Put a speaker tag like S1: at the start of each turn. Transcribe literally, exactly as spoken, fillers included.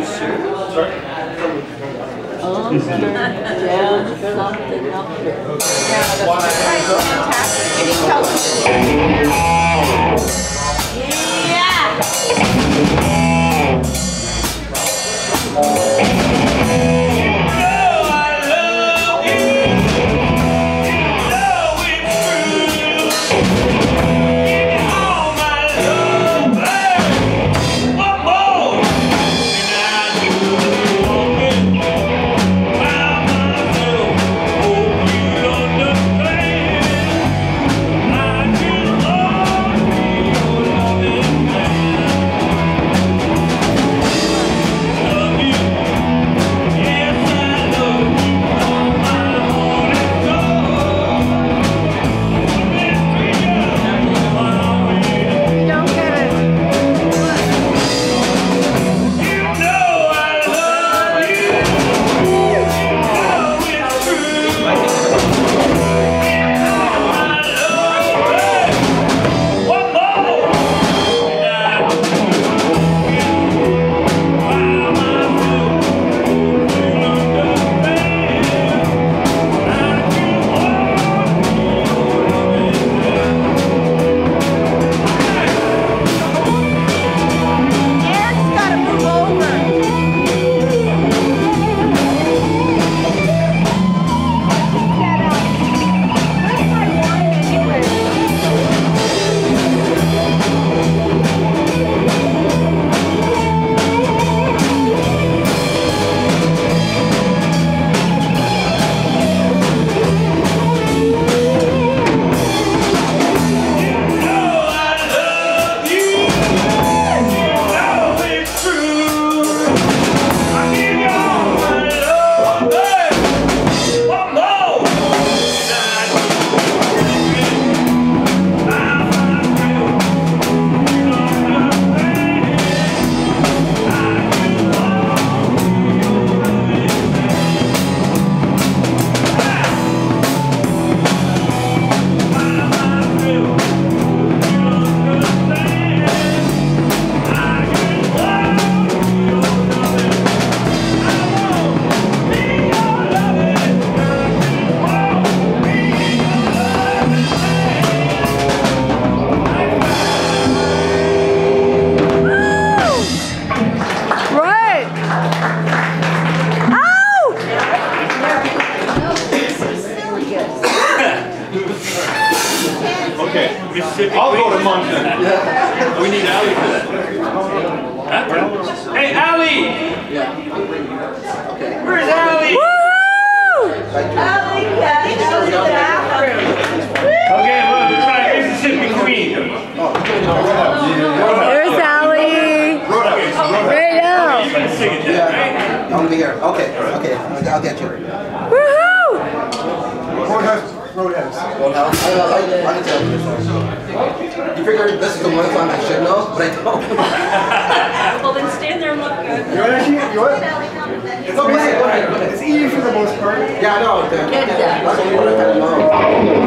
S1: Down, something up there. Fantastic. Any color. Yeah!
S2: I'll go to Moncton. Yeah. We need Allie for that. Huh? Hey, Allie! Yeah. Okay. Where's Allie?
S1: Woohoo! Allie, yeah, she's in the bathroom.
S2: Okay, well, we're trying Mississippi Queen.
S1: There's Allie. Right now.
S2: You can sing it then, right?
S3: I'll be here. Okay, okay, I'll get you.
S1: Woohoo!
S3: Roadhouse. Roadhouse. Roadhouse. I, I, I can tell you. You figured this is the one song I should know, but I don't.
S4: Well, then stand there and look good.
S5: You want to actually, you want?
S3: It's okay, go ahead, go ahead.
S5: It's easy for the most part.
S3: Yeah, I know.
S1: Get that.
S3: That's only what I kind of know.